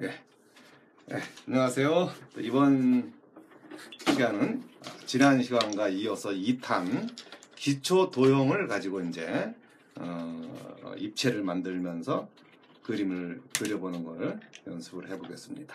예. 안녕하세요. 이번 시간은 지난 시간과 이어서 2탄 기초 도형을 가지고 이제 입체를 만들면서 그림을 그려보는 걸 연습을 해보겠습니다.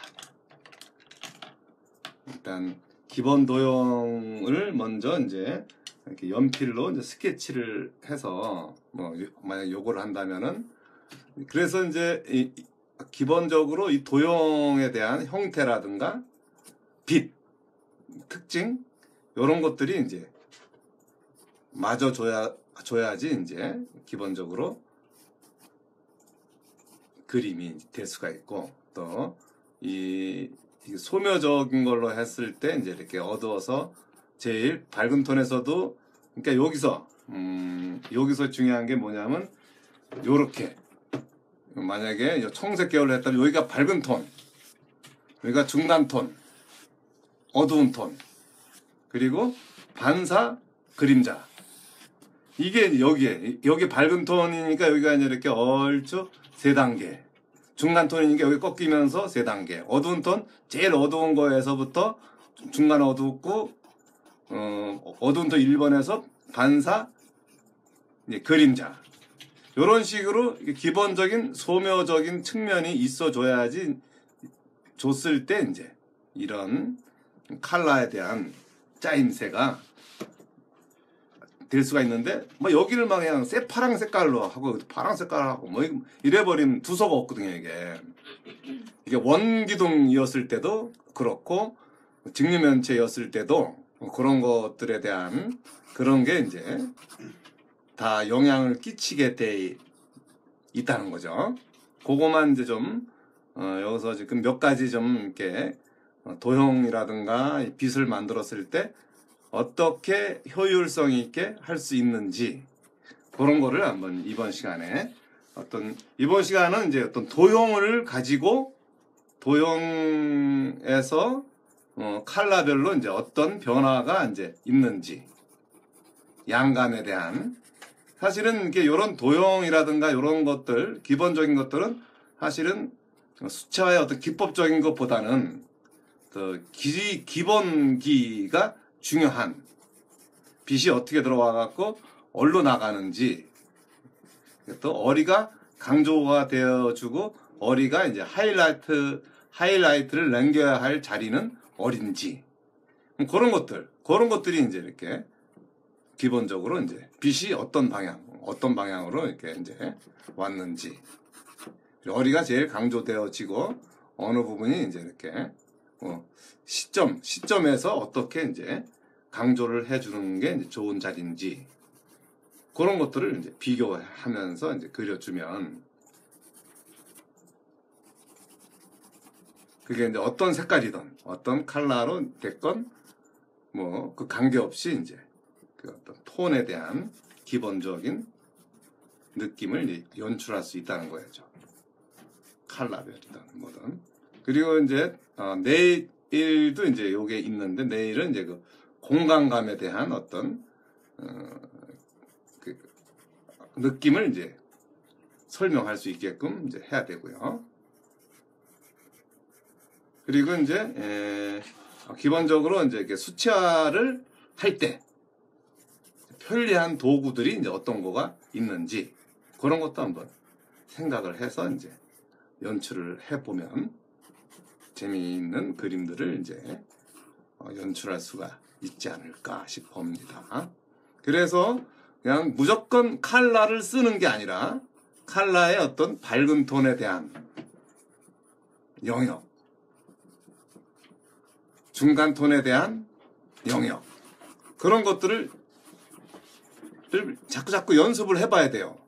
일단 기본 도형을 먼저 이제 이렇게 연필로 이제 스케치를 해서 만약 요거를 한다면은, 그래서 이제 기본적으로 이 도형에 대한 형태라든가 빛, 특징 이런 것들이 이제 마저 줘야지 이제 기본적으로 그림이 될 수가 있고, 또 이 소묘적인 걸로 했을 때 이제 이렇게 어두워서 제일 밝은 톤에서도, 그러니까 여기서 중요한 게 뭐냐면, 요렇게 만약에 청색 계열로 했다면 여기가 밝은 톤, 여기가 중간 톤, 어두운 톤, 그리고 반사 그림자. 이게 여기 밝은 톤이니까 여기가 이제 이렇게 얼추 3단계, 중간 톤이니까 여기 꺾이면서 3단계, 어두운 톤, 제일 어두운 거에서부터 중간 어둡고 어두운 톤 1번에서 반사 그림자. 이런 식으로 기본적인 소묘적인 측면이 있어줘야지, 줬을 때 이제 이런 컬러에 대한 짜임새가 될 수가 있는데, 여기를 막 그냥 새파랑 색깔로 하고 파랑 색깔로 하고 이래버리면 두서가 없거든요. 이게 원기둥이었을 때도 그렇고 직류면체였을 때도 그런 것들에 대한 그런 게 이제 다 영향을 끼치게 돼 있다는 거죠. 그거만 이제 좀 여기서 지금 몇 가지 좀 이렇게 도형이라든가 빛을 만들었을 때 어떻게 효율성 있게 할 수 있는지, 그런 거를 한번 이번 시간에 이번 시간은 이제 어떤 도형을 가지고 도형에서 컬러별로 이제 어떤 변화가 이제 있는지, 양감에 대한, 사실은 이런 도형이라든가 이런 것들, 기본적인 것들은 사실은 수채화의 어떤 기법적인 것보다는 기본기가 중요한, 빛이 어떻게 들어와 갖고 어디로 나가는지, 또 어리가 강조가 되어주고 어리가 이제 하이라이트를 남겨야 할 자리는 어딘지, 그런 것들이 이제 이렇게 기본적으로 이제 빛이 어떤 방향으로 이렇게 이제 왔는지, 어리가 제일 강조되어지고 어느 부분이 이제 이렇게 시점에서 어떻게 이제 강조를 해주는 게 이제 좋은 자리인지, 그런 것들을 이제 비교하면서 이제 그려주면, 그게 이제 어떤 색깔이든 어떤 컬러로 됐건 그 관계없이 이제 그 어떤 톤에 대한 기본적인 느낌을 이제 연출할 수 있다는 거죠. 컬러별이든 뭐든. 그리고 이제 네일도 이제 요게 있는데, 네일은 이제 그 공간감에 대한 어떤 그 느낌을 이제 설명할 수 있게끔 이제 해야 되고요. 그리고 이제 기본적으로 이제 이렇게 수채화를 할 때 편리한 도구들이 이제 어떤 거가 있는지, 그런 것도 한번 생각을 해서 이제 연출을 해보면 재미있는 그림들을 이제 연출할 수가 있지 않을까 싶습니다. 그래서 그냥 무조건 컬러를 쓰는 게 아니라 컬러의 어떤 밝은 톤에 대한 영역, 중간 톤에 대한 영역, 그런 것들을 자꾸 연습을 해봐야 돼요.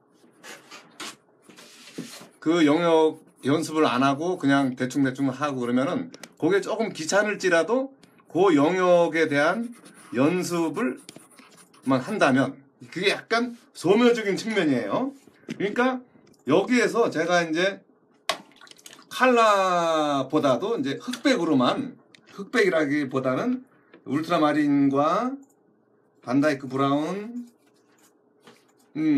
그 영역 연습을 안 하고 그냥 대충 하고 그러면은 그게 조금 귀찮을지라도 그 영역에 대한 연습을만 한다면 그게 약간 소묘적인 측면이에요. 그러니까 여기에서 제가 이제 컬러보다도 이제 흑백이라기보다는 울트라마린과 반다이크 브라운을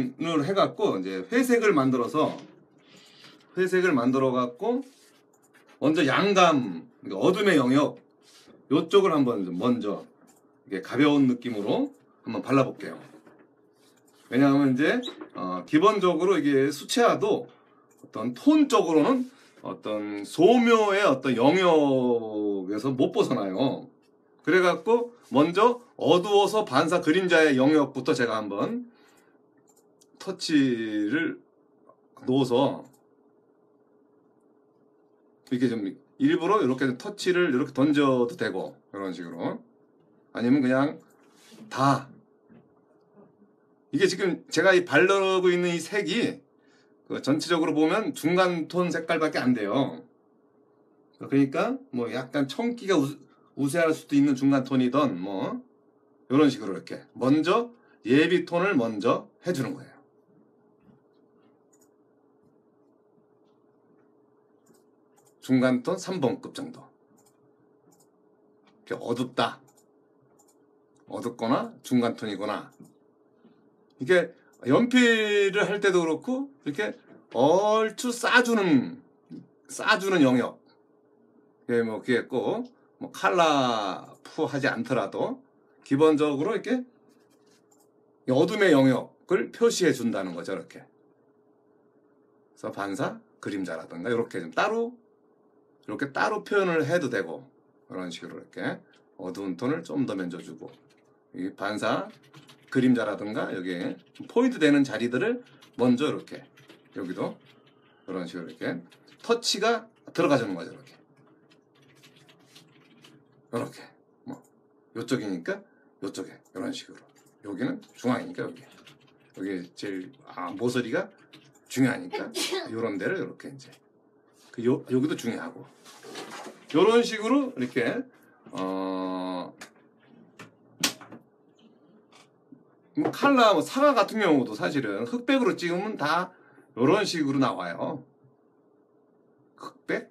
해갖고 이제 회색을 만들어 갖고 먼저 양감, 그러니까 어둠의 영역 요쪽을 한번 먼저 이게 가벼운 느낌으로 한번 발라볼게요. 왜냐하면 이제 기본적으로 이게 수채화도 어떤 톤적으로는 어떤 소묘의 어떤 영역에서 못 벗어나요. 그래갖고 먼저 어두워서 반사 그림자의 영역부터 제가 한번 터치를 놓아서 이렇게 좀 일부러 이렇게 터치를 이렇게 던져도 되고 이런 식으로 아니면 그냥 다 이게 지금 제가 이 바르고 있는 이 색이 전체적으로 보면 중간 톤 색깔밖에 안 돼요. 그러니까 뭐 약간 청기가 우세할 수도 있는 중간 톤이던 뭐 이런 식으로 이렇게 먼저 예비 톤을 먼저 해주는 거예요. 중간 톤 3번급 정도. 이렇게 어둡다. 어둡거나 중간 톤이거나. 이게 연필을 할 때도 그렇고 이렇게 얼추 싸주는 영역. 그게 꼭 뭐 칼라푸 하지 않더라도 기본적으로 이렇게 어둠의 영역을 표시해 준다는 거죠. 이렇게. 그래서 반사, 그림자라든가 이렇게 좀 이렇게 따로 표현을 해도 되고 이런 식으로 이렇게 어두운 톤을 좀 더 면줘주고 이 반사, 그림자라든가 여기에 포인트 되는 자리들을 먼저 이렇게 여기도 이런 식으로 이렇게 터치가 들어가주는 거죠. 이렇게 뭐 요쪽이니까 요쪽에 이런 식으로 여기는 중앙이니까 여기 제일 모서리가 중요하니까 이런 데를 이렇게 이제 여기도 중요하고 이런 식으로 이렇게 뭐 칼라 뭐 사과 같은 경우도 사실은 흑백으로 찍으면 다 이런 식으로 나와요. 흑백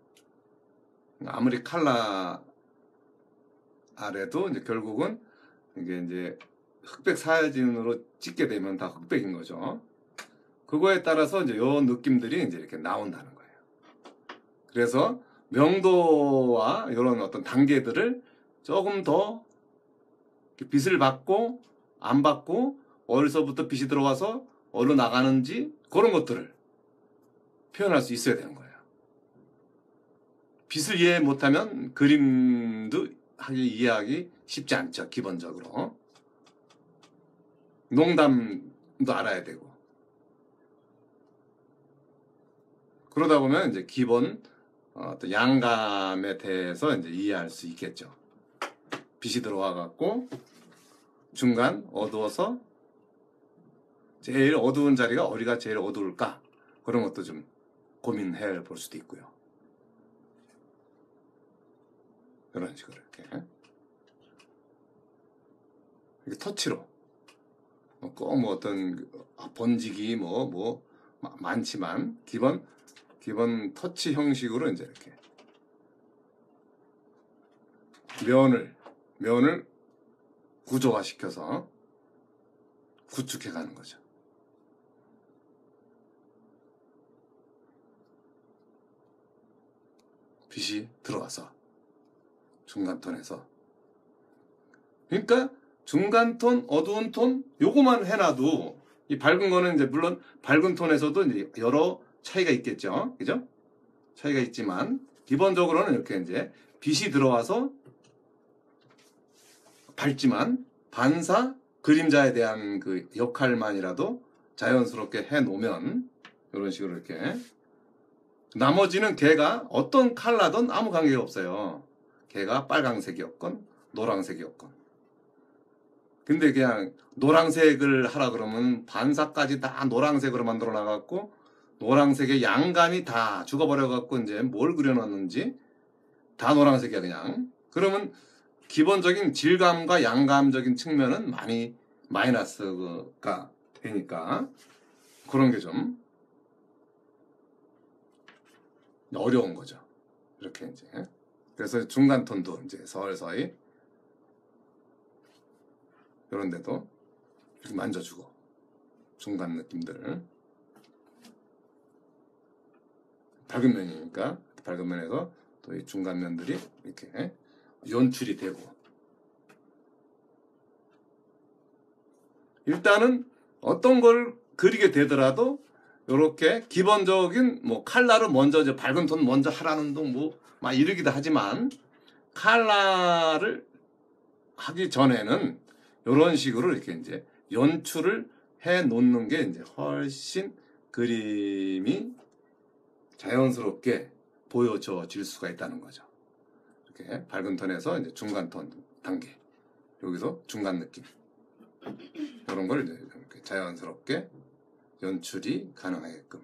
아무리 칼라 아래도 이제 결국은 이게 이제 흑백 사진으로 찍게 되면 다 흑백인 거죠. 그거에 따라서 이제 요 느낌들이 이제 이렇게 나온다는 거예요. 그래서 명도와 이런 어떤 단계들을 조금 더 빛을 받고 안 받고 어디서부터 빛이 들어와서 어디로 나가는지 그런 것들을 표현할 수 있어야 되는 거예요. 빛을 이해 못하면 그림도 이해하기 쉽지 않죠. 기본적으로 농담도 알아야 되고 그러다 보면 이제 기본 또 양감에 대해서 이제 이해할 수 있겠죠. 빛이 들어와 갖고 중간 어두워서 제일 어두운 자리가 어디가 제일 어두울까 그런 것도 좀 고민해 볼 수도 있고요. 이런 식으로 이렇게 터치로 꼭 뭐 어떤 번지기 뭐 많지만 기본 터치 형식으로 이제 이렇게 면을 구조화시켜서 구축해 가는 거죠. 빛이 들어와서 중간 톤에서 그러니까 중간 톤, 어두운 톤 요거만 해놔도 이 밝은 거는 이제 물론 밝은 톤에서도 이제 여러 차이가 있겠죠, 그죠? 차이가 있지만 기본적으로는 이렇게 이제 빛이 들어와서 밝지만 반사 그림자에 대한 그 역할만이라도 자연스럽게 해 놓으면 이런 식으로 이렇게 나머지는 걔가 어떤 컬러든 아무 관계가 없어요. 걔가 빨강색이었건 노란색이었건. 근데 그냥 노란색을 하라 그러면 반사까지 다 노란색으로 만들어 놔갖고 노란색의 양감이 다 죽어버려갖고 이제 뭘 그려놨는지 다 노란색이야 그냥. 그러면 기본적인 질감과 양감적인 측면은 많이 마이너스가 되니까 그런 게 좀 어려운 거죠. 이렇게 이제. 그래서 중간 톤도 이제 서서히 이런 데도 이렇게 만져주고 중간 느낌들 밝은 면이니까 밝은 면에서 또 이 중간 면들이 이렇게 연출이 되고, 일단은 어떤 걸 그리게 되더라도 이렇게 기본적인 뭐 칼라를 먼저 이제 밝은 톤 먼저 하라는 둥 뭐 막 이러기도 하지만, 칼라를 하기 전에는 이런 식으로 이렇게 이제 연출을 해 놓는 게 이제 훨씬 그림이 자연스럽게 보여질 수가 있다는 거죠. 이렇게 밝은 톤에서 이제 중간 톤 단계, 여기서 중간 느낌, 이런 걸 이제 이렇게 자연스럽게 연출이 가능하게끔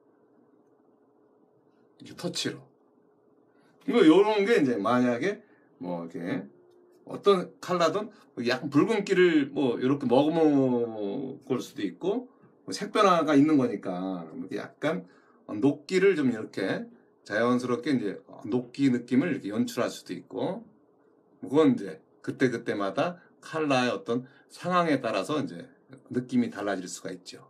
이렇게 터치로. 이런 게 이제 만약에 뭐 이렇게 어떤 컬러든 약간 붉은기를 뭐 이렇게 머금을 수도 있고, 뭐 색변화가 있는 거니까 약간 녹기를 좀 이렇게 자연스럽게 이제 녹기 느낌을 이렇게 연출할 수도 있고, 그건 이제 그때그때마다 컬러의 어떤 상황에 따라서 이제 느낌이 달라질 수가 있죠.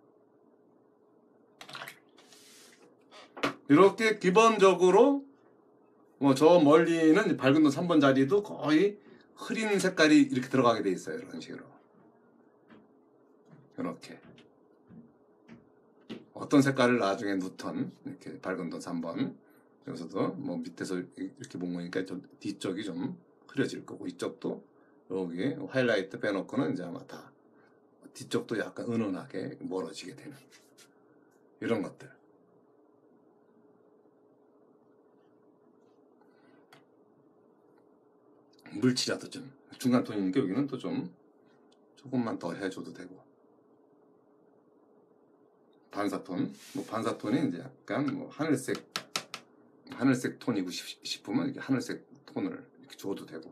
이렇게 기본적으로 뭐 저 멀리는 밝은 톤 3번 자리도 거의 흐린 색깔이 이렇게 들어가게 돼 있어요. 이런 식으로. 이렇게. 어떤 색깔을 나중에 누턴, 이렇게 밝은 톤 3번. 여기서도 뭐 밑에서 이렇게 보니까 좀 뒤쪽이 좀 흐려질 거고, 이쪽도 여기 하이라이트 빼놓고는 이제 아마 다 뒤쪽도 약간 은은하게 멀어지게 되는 이런 것들. 물칠이라도 좀 중간 톤이니까 여기는 또 좀 조금만 더 해줘도 되고, 반사톤, 뭐 반사톤이 이제 약간 뭐 하늘색 톤이고 싶으면 이렇게 하늘색 톤을 이렇게 줘도 되고,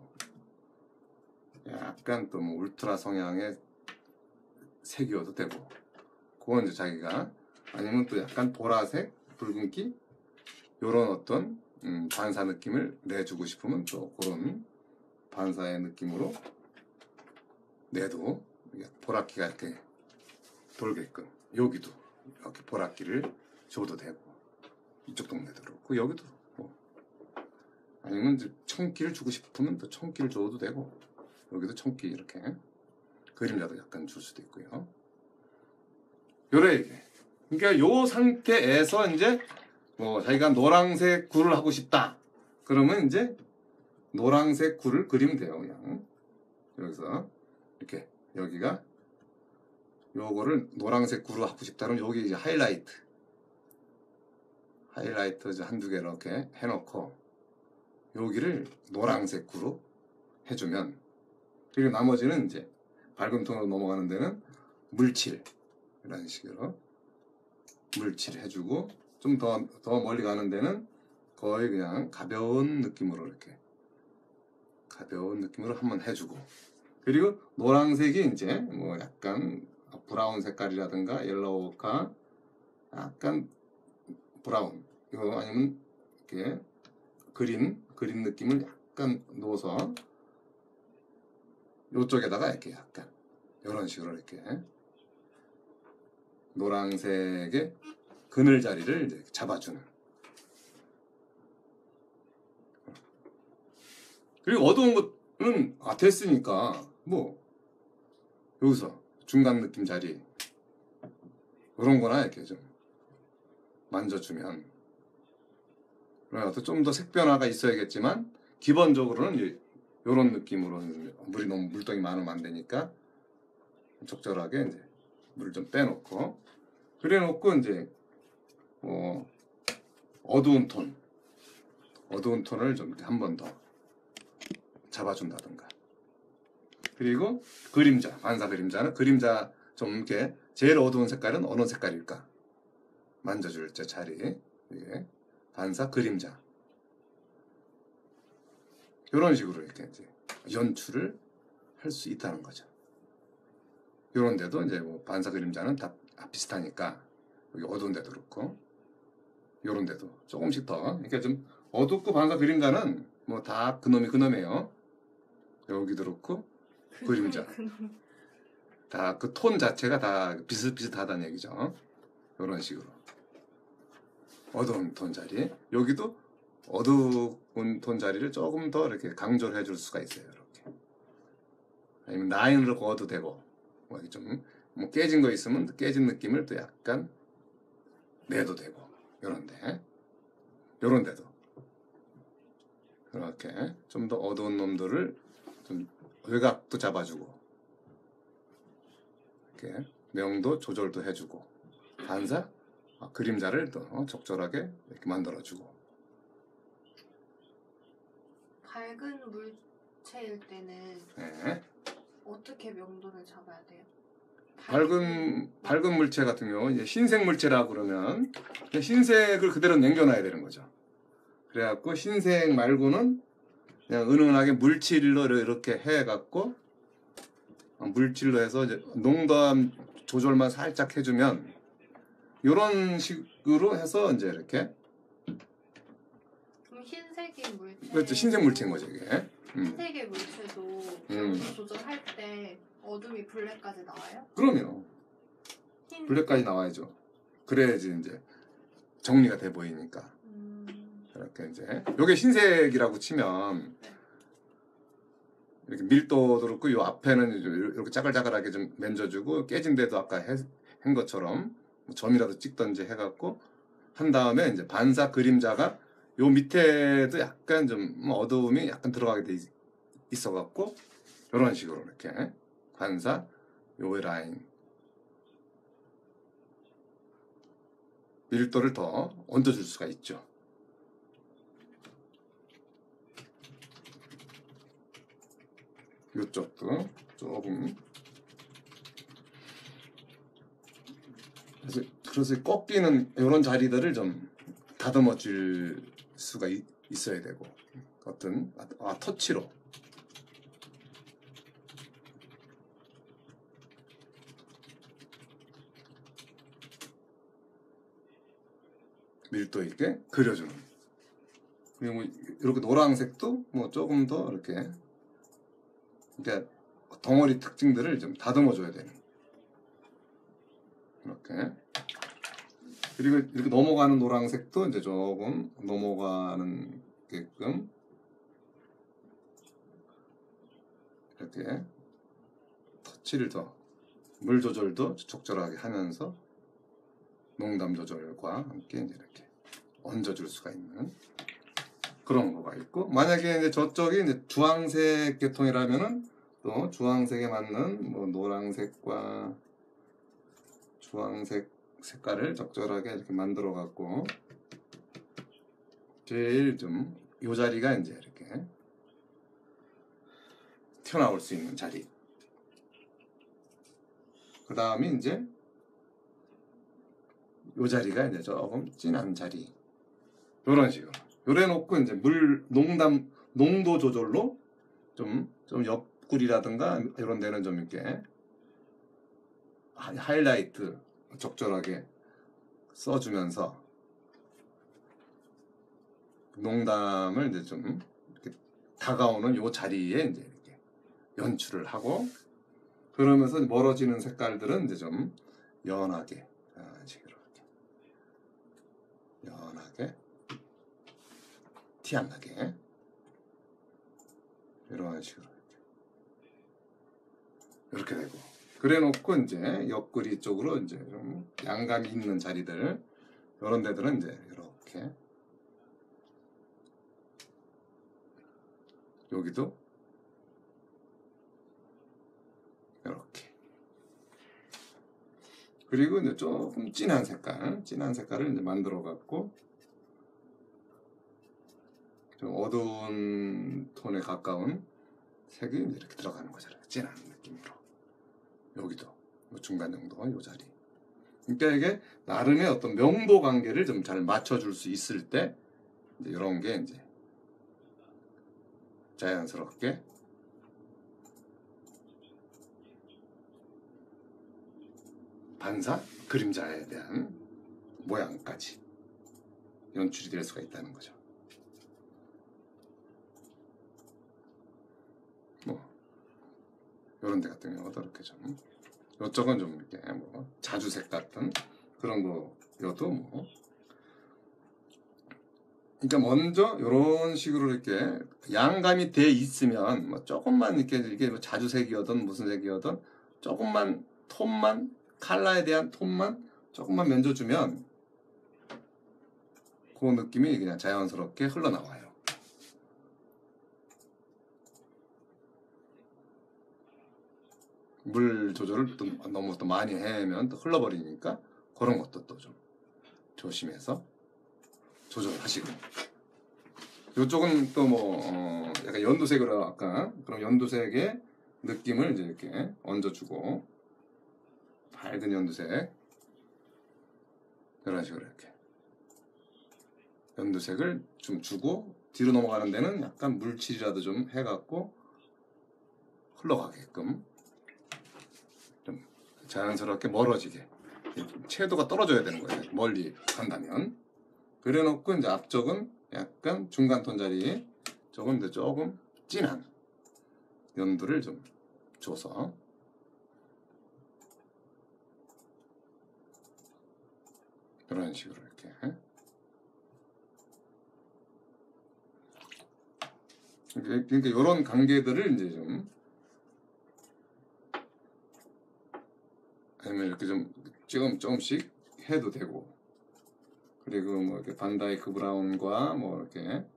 약간 또 뭐 울트라 성향의 색이어도 되고, 그건 이제 자기가, 아니면 또 약간 보라색, 붉은기 요런 어떤 반사 느낌을 내주고 싶으면 또 그런 반사의 느낌으로 내도 보랏기가 이렇게 돌게끔 여기도 이렇게 보랏기를 줘도 되고, 이쪽 동네도 그렇고 여기도 뭐, 아니면 이제 청기를 주고 싶으면 또 청기를 줘도 되고, 여기도 청기 이렇게 그림자도 약간 줄 수도 있고요. 요래 이게. 그러니까 요 상태에서 이제 뭐 자기가 노란색 굴을 하고 싶다 그러면 이제 노란색 굴을 그리면 돼요. 그냥 여기서 이렇게 여기가 요거를 노란색 굴을 하고 싶다 그러면 여기 이제 하이라이트 이제 한두 개 이렇게 해놓고 여기를 노란색 구로 해주면, 그리고 나머지는 이제 밝은 톤으로 넘어가는 데는 물칠, 이런 식으로 물칠 해주고, 좀 더 멀리 가는 데는 거의 그냥 가벼운 느낌으로 이렇게 가벼운 느낌으로 한번 해주고, 그리고 노란색이 이제 뭐 약간 브라운 색깔이라든가 옐로우가 약간 브라운, 이거 아니면 이렇게 그린 느낌을 약간 넣어서 이쪽에다가 이렇게 약간 이런 식으로 이렇게 노란색의 그늘 자리를 이제 잡아주는. 그리고 어두운 것은 됐으니까 뭐 여기서 중간 느낌 자리 이런 거나 이렇게 좀 만져주면, 좀 더 색변화가 있어야겠지만 기본적으로는 이런 느낌으로, 물이 너무 물덩이 많으면 안 되니까 적절하게 이제 물을 좀 빼놓고, 그래놓고 이제 어두운 톤을 좀 한 번 더 잡아준다든가, 그리고 그림자, 반사 그림자 좀 이렇게 제일 어두운 색깔은 어느 색깔일까 만져줄 때 자리, 이게 반사 그림자, 이런 식으로 이렇게 이제 연출을 할 수 있다는 거죠. 이런 데도 이제 뭐 반사 그림자는 다 비슷하니까 여기 어두운 데도 그렇고 이런 데도 조금씩 더, 그러니까 좀 어둡고 반사 그림자는 뭐 다 그놈이에요. 여기도 그렇고 그림자 다 그 톤 자체가 다 비슷비슷하다는 얘기죠. 이런 식으로 어두운 톤 자리. 여기도 어두운 톤 자리를 조금 더 이렇게 강조를 해줄 수가 있어요. 이렇게. 아니면 라인으로 그어도 되고, 뭐 좀 뭐 깨진 거 있으면 깨진 느낌을 또 약간 내도 되고, 요런 데도 이렇게 좀 더 어두운 놈들을 좀 외곽도 잡아주고, 이렇게 명도 조절도 해주고, 반사 그림자를 또 적절하게 이렇게 만들어주고. 밝은 물체일 때는 네. 어떻게 명도를 잡아야 돼요? 밝은 물체 같은 경우 이제 흰색 물체라 그러면 흰색을 그대로 남겨놔야 되는 거죠. 그래갖고 흰색 말고는 그냥 은은하게 물질로 이렇게 해갖고, 물질로 해서 이제 농도암 조절만 살짝 해주면, 이런 식으로 해서 이제 이렇게. 그럼 흰색인 물체. 그렇죠. 흰색 물체인 거죠, 이게. 흰색의 물체도 명도 조절할 때 어둠이 블랙까지 나와요? 그럼요. 블랙까지 나와야죠. 그래야지 이제 정리가 돼 보이니까. 이렇게 이제 요게 흰색이라고 치면 이렇게 밀도도 그렇고, 요 앞에는 이렇게 짜글짜글하게 좀 만져주고, 깨진 데도 아까 한 것처럼 점이라도 찍던지 해갖고 한 다음에 이제 반사 그림자가 요 밑에도 약간 좀 어두움이 약간 들어가게 돼 있어갖고, 이런 식으로 이렇게 반사 요 라인 밀도를 더 얹어줄 수가 있죠. 이쪽도 조금. 그래서 꺾이는 이런 자리들을 좀 다듬어 줄 수가 있어야 되고, 어떤 터치로. 밀도 있게 그려주는. 그리고 이렇게 노란색도 뭐 조금 더 이렇게, 그러니까 덩어리 특징들을 좀 다듬어 줘야 되는. 이렇게. 그리고 이렇게 넘어가는 노란색도 이제 조금 넘어가는 게끔 이렇게 터치를 더, 물 조절도 적절하게 하면서 농담 조절과 함께 이제 이렇게 얹어줄 수가 있는 그런 거가 있고, 만약에 이제 저쪽이 이제 주황색 계통이라면은 또 주황색에 맞는 뭐 노란색과 주황색 색깔을 적절하게 이렇게 만들어 갖고, 제일 좀 요 자리가 이제 이렇게 튀어나올 수 있는 자리. 그 다음에 이제 요 자리가 이제 조금 진한 자리. 요런 식으로. 요래 놓고 이제 농담, 농도 조절로 좀 옆구리라든가 이런 데는 좀 이렇게 하이라이트 적절하게 써주면서 농담을 이제 좀 이렇게 다가오는 요 자리에 이제 이렇게 연출을 하고, 그러면서 멀어지는 색깔들은 이제 좀 연하게, 이런 식으로 연하게 티 안 나게 이런 식으로 이렇게 되고, 그래 놓고 이제 옆구리 쪽으로 이제 좀 양감이 있는 자리들, 이런 데들은 이제 이렇게, 여기도 이렇게. 그리고 이제 조금 진한 색깔을 이제 만들어 갖고 좀 어두운 톤에 가까운 색이 이제 이렇게 들어가는 거죠. 진한 느낌으로. 여기도 중간 정도 요 자리. 그러니까 이게 나름의 어떤 명도 관계를 좀 잘 맞춰줄 수 있을 때 이제 이런 게 이제 자연스럽게 반사 그림자에 대한 모양까지 연출이 될 수가 있다는 거죠. 뭐 이런 데 같은 경우도 이렇게 좀, 이쪽은 좀 이렇게 뭐 자주색 같은 그런 거여도 뭐 그러니까 먼저 이런 식으로 이렇게 양감이 돼 있으면 뭐 조금만 이렇게 이게 뭐 자주색이어든 무슨 색이어든 조금만 톤만 컬러에 대한 톤만 조금만 면줘주면 그 느낌이 그냥 자연스럽게 흘러나와요. 물 조절을 또 너무 또 많이 하면 또 흘러버리니까 그런 것도 또 좀 조심해서 조절하시고. 이쪽은 또 뭐 약간 연두색으로 아까 그런 연두색의 느낌을 이제 이렇게 얹어주고 밝은 연두색 이런 식으로 이렇게 연두색을 좀 주고 뒤로 넘어가는 데는 약간 물칠이라도 좀 해갖고 흘러가게끔 좀 자연스럽게 멀어지게 채도가 떨어져야 되는 거예요. 멀리 간다면. 그래놓고 이제 앞쪽은 약간 중간 톤 자리 조금 이제 조금 진한 연두를 좀 줘서 이런 식으로 이렇게 그러니까 이런 관계들을 이제 좀 아니면 이렇게 좀 조금씩 해도 되고 그리고 뭐 이렇게 반다이크 브라운과 뭐 이렇게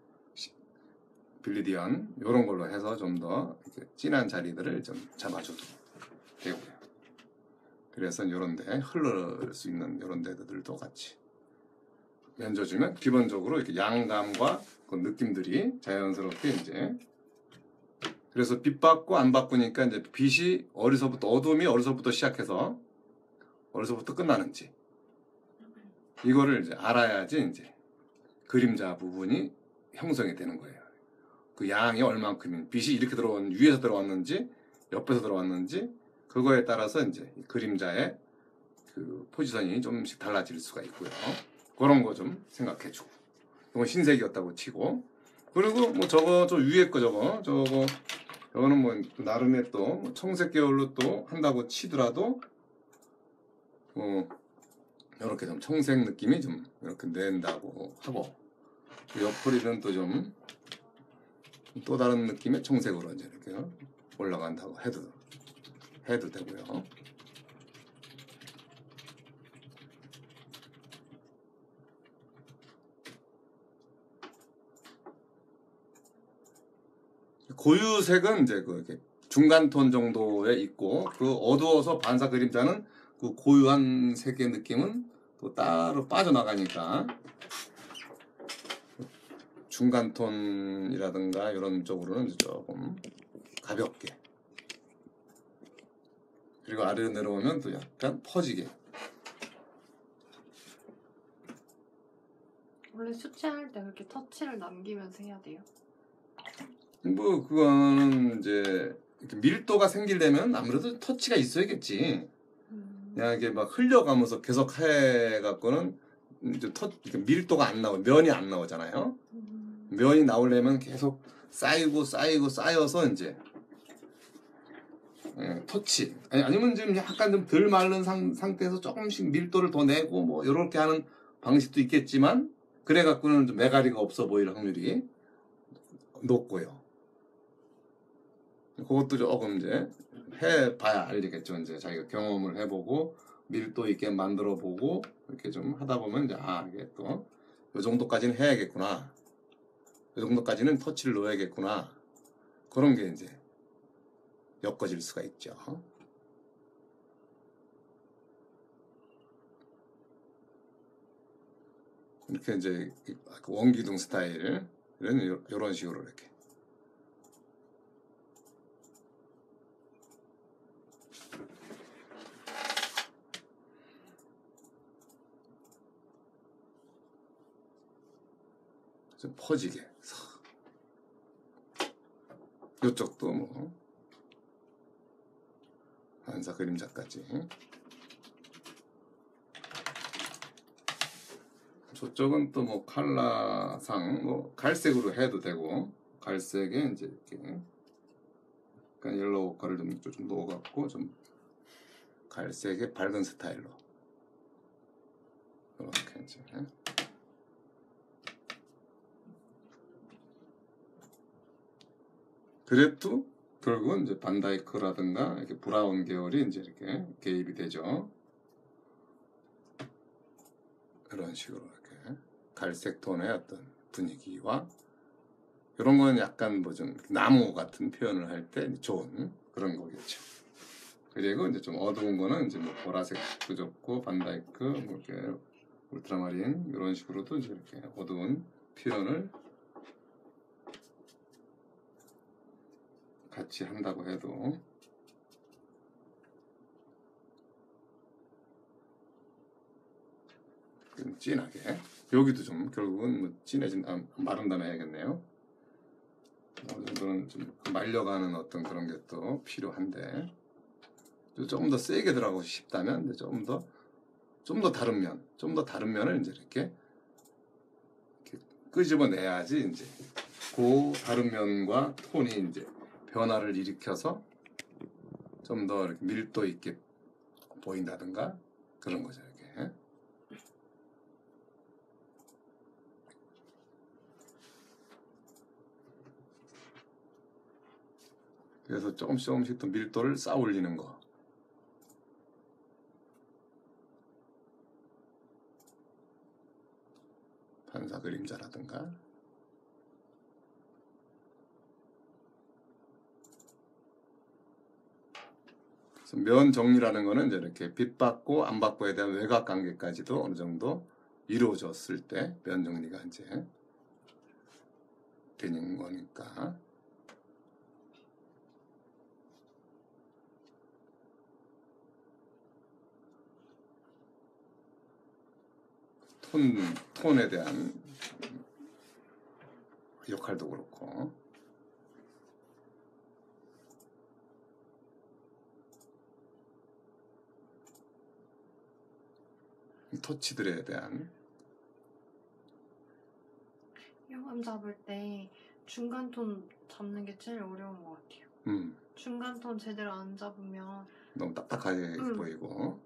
빌리디언 이런 걸로 해서 좀 더 진한 자리들을 좀 잡아줘도 되고요. 그래서 이런 데 흐를 수 있는 이런 데들도 같이 면줘주면 기본적으로 이렇게 양감과 그 느낌들이 자연스럽게 이제 그래서 빛 받고 안 바꾸니까 이제 빛이 어디서부터 어디서부터 시작해서 어디서부터 끝나는지 이거를 이제 알아야지 이제 그림자 부분이 형성이 되는 거예요. 그 양이 얼만큼인 빛이 이렇게 위에서 들어왔는지 옆에서 들어왔는지 그거에 따라서 이제 그림자의 그 포지션이 좀씩 달라질 수가 있고요. 그런 거 좀 생각해주고 이건 흰색이었다고 치고 그리고 뭐 저거 저 위에 거 저거는 뭐 나름의 또 청색 계열로 또 한다고 치더라도 이렇게 좀 청색 느낌이 좀 이렇게 낸다고 하고 그 옆구리는 또 좀 또 다른 느낌의 청색으로 이제 이렇게 올라간다고 해도 되고요. 고유색은 이제 그 이렇게 중간 톤 정도에 있고 그 어두워서 반사 그림자는 그 고유한 색의 느낌은 또 따로 빠져나가니까 중간 톤이라든가 이런 쪽으로는 조금 가볍게 그리고 아래로 내려오면 또 약간 퍼지게 원래 수채할 때 그렇게 터치를 남기면서 해야 돼요? 뭐 그거는 이제 이렇게 밀도가 생기려면 아무래도 터치가 있어야겠지. 그냥 이게 막 흘려가면서 계속 해갖고는 이제 밀도가 안 나오, 면이 안 나오잖아요. 면이 나오려면 계속 쌓여서 이제 터치 아니면 지금 약간 좀 덜 마른 상태에서 조금씩 밀도를 더 내고 뭐 이렇게 하는 방식도 있겠지만 그래 갖고는 좀 매가리가 없어 보일 확률이 높고요. 그것도 조금 이제 해봐야 알리겠죠. 이제 자기가 경험을 해보고 밀도 있게 만들어보고 이렇게 좀 하다 보면 이제 이게 또 이 정도까지는 해야겠구나. 이 정도까지는 터치를 넣어야겠구나. 그런 게 이제 엮어질 수가 있죠. 이렇게 이제 원기둥 스타일은 이런 식으로 이렇게 좀 퍼지게 이쪽도 뭐 반사 그림자까지 저쪽은 또 뭐 컬러상 뭐 갈색으로 해도 되고 갈색에 이제 이렇게 약간 옐로우 컬을 좀 넣어갖고 좀 갈색의 밝은 스타일로 이렇게 이제 그래도 결국은 이제 반다이크라든가 이렇게 브라운 계열이 이제 이렇게 개입이 되죠. 이런 식으로 이렇게 갈색 톤의 어떤 분위기와 이런 건 약간 뭐 좀 나무 같은 표현을 할 때 좋은 그런 거겠죠. 그리고 이제 좀 어두운 거는 이제 뭐 보라색도 좋고 반다이크 뭐 이렇게 울트라마린 이런 식으로도 이제 이렇게 어두운 표현을 같이 한다고 해도 좀 진하게 여기도 좀 결국은 뭐 진해진 마른 다음에 해야겠네요. 어느 정도는 좀 말려가는 어떤 그런 게 또 필요한데 조금 더 세게 들어가고 싶다면 좀 더 다른 면을 이제 이렇게 끄집어내야지 이제 그 다른 면과 톤이 이제 변화를 일으켜서 좀 더 이렇게 밀도 있게 보인다든가 그런 거죠 이렇게. 그래서 조금씩 또 밀도를 쌓아 올리는 거. 반사 그림자라든가. 그래서 면 정리라는 거는 이제 이렇게 빛 받고 안 받고에 대한 외곽 관계까지도 어느 정도 이루어졌을 때 면 정리가 이제 되는 거니까. 톤에 대한 역할도 그렇고. 터치들에 대한 영감 잡을 때 중간 톤 잡는 게 제일 어려운 것 같아요. 중간 톤 제대로 안 잡으면 너무 딱딱하게 보이고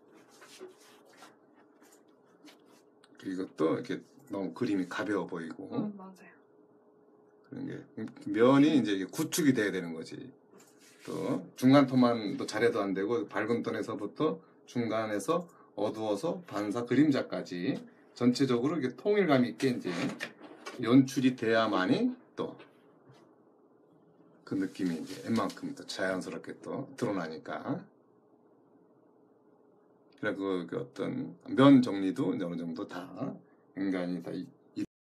이것도 이렇게 너무 그림이 가벼워 보이고 맞아요. 그런 게 면이 이제 구축이 돼야 되는 거지. 또 중간 톤만 또 잘해도 안 되고 밝은 톤에서부터 중간에서 어두워서 반사 그림자까지 전체적으로 이렇게 통일감 있게 이제 연출이 돼야만이 또 그 느낌이 이제 웬만큼 또 자연스럽게 또 드러나니까. 그리고 그 어떤 면 정리도 어느 정도 다 인간이 다